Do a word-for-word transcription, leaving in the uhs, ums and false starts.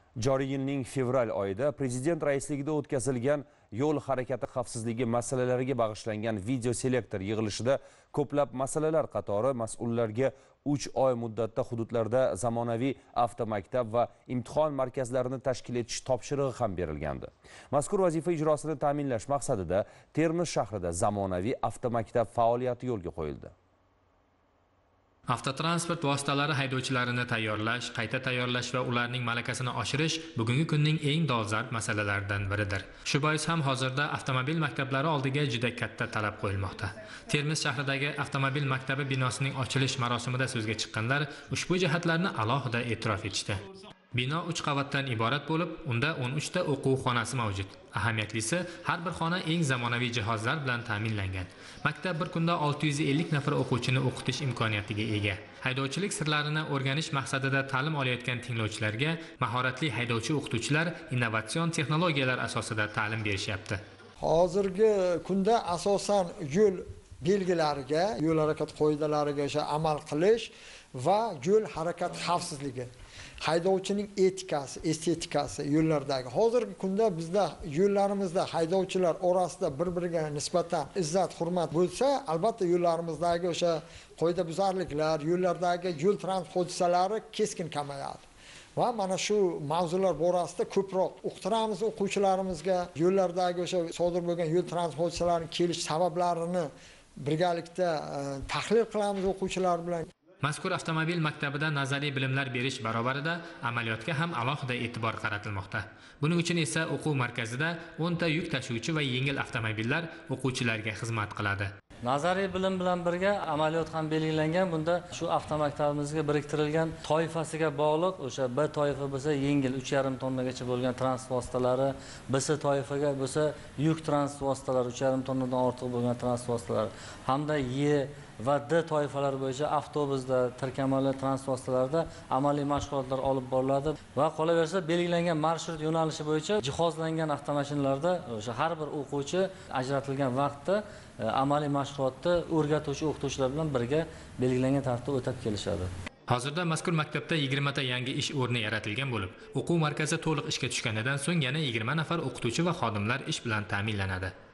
Joriy yilning fevral oyida Prezident raisligida o'tkazilgan yo'l harakati xavfsizligi masalalariga bag'ishlangan video selektor yig'ilishida ko'plab masalalar qatori mas'ullarga uch oy muddatda hududlarda zamonaviy avtomaktab va imtihon markazlarini tashkil etish topshirig'i ham berilgandi. Mazkur vazifa ijrosini ta'minlash maqsadida Termiz shahrida zamonaviy avtomaktab faoliyati yo'lga qo'yildi. Avtotransport vositalari haydovchilarini tayyorlash, qayta tayyorlash va ularning malakasini oshirish bugungi kunning eng dolzarb masalalaridan biridir. Shu bois ham hozirda avtomobil maktablari oldiga juda katta talab qo'yilmoqda. Termiz shahridagi avtomobil maktabi binosining ochilish marosimida so'zga chiqqanlar ushbu jihatlarni alohida e'tirof etishdi. Bino uch qavatdan iborat bo'lib, unda o'n uch ta o'quv xonasi mavjud. Ahamiyatlisi, har bir xona eng zamonaviy jihozlar bilan ta'minlangan. Maktab bir kunda olti yuz ellik nafar o'quvchini o'qitish imkoniyatiga ega. Haydovchilik sirlarini o'rganish maqsadida ta'lim olayotgan tinglovchilarga mahoratli haydovchi o'qituvchilar innovatsion texnologiyalar asosida ta'lim berishyapti. Hozirgi kunda asosan yo'l belgilariga, yo'l harakat qoidalariga amal qilish va yo'l harakat xavfsizligi, haydovchining etikasi, estetikasi yo'llardagi. Hozirgi kunda bizda yo'llarimizda haydovchilar orasida bir-biriga nisbatan izzat, hurmat bo'lsa, albatta yo'llarimizdagi o'sha qoidabuzarliklar, yo'llardagi yo'l transport hodisalari keskin kamayadi. Va mana shu mavzular borasida ko'proq o'qitiramiz o'quvchilarimizga, yo'llardagi o'sha sodir bo'lgan yo'l transport hodisalarining kelish sabablarini birgalikda tahlil qilamiz o'quvchilar bilan. Mazkur avtomobil maktabida nazariy bilimlar berish barobarida amaliyotga ham alohida e'tibor qaratilmoqda. Buning uchun esa o'quv markazida o'n ta yuk tashuvchi va yengil avtomobillar o'quvchilarga xizmat qiladi. Nazariy bilim bilan birga amaliyot ham belgilangan. Bunda shu avtomaktabimizga biriktirilgan toifasiga bog'liq o'sha B toifa bo'lsa yengil uch yarim tonnagacha bo'lgan transport vositalari, B toifaga bo'lsa yuk transport vositalari uch yarim tonnadan ortiq bo'lgan transport vositalari hamda Y va D toifalar bo'yicha avtobusda, tirkamali transport vositalarida amaliy mashg'ulotlar olib boriladi va qolaversa belgilangan marshrut yo'nalishi bo'yicha jihozlangan avtomashinalarda o'sha har bir o'quvchi ajratilgan vaqtda amaliy mashg'ulotni o'rgatuvchi o'qituvchilar bilan birga belgilangan tartibda o'tab kelishadi. Hozirda mazkur maktabda yigirma ta yangi ish o'rni yaratilgan bo'lib, o'quv markazi to'liq ishga tushganidan so'ng yana yigirma nafar o'qituvchi va xodimlar ish bilan ta'minlanadi.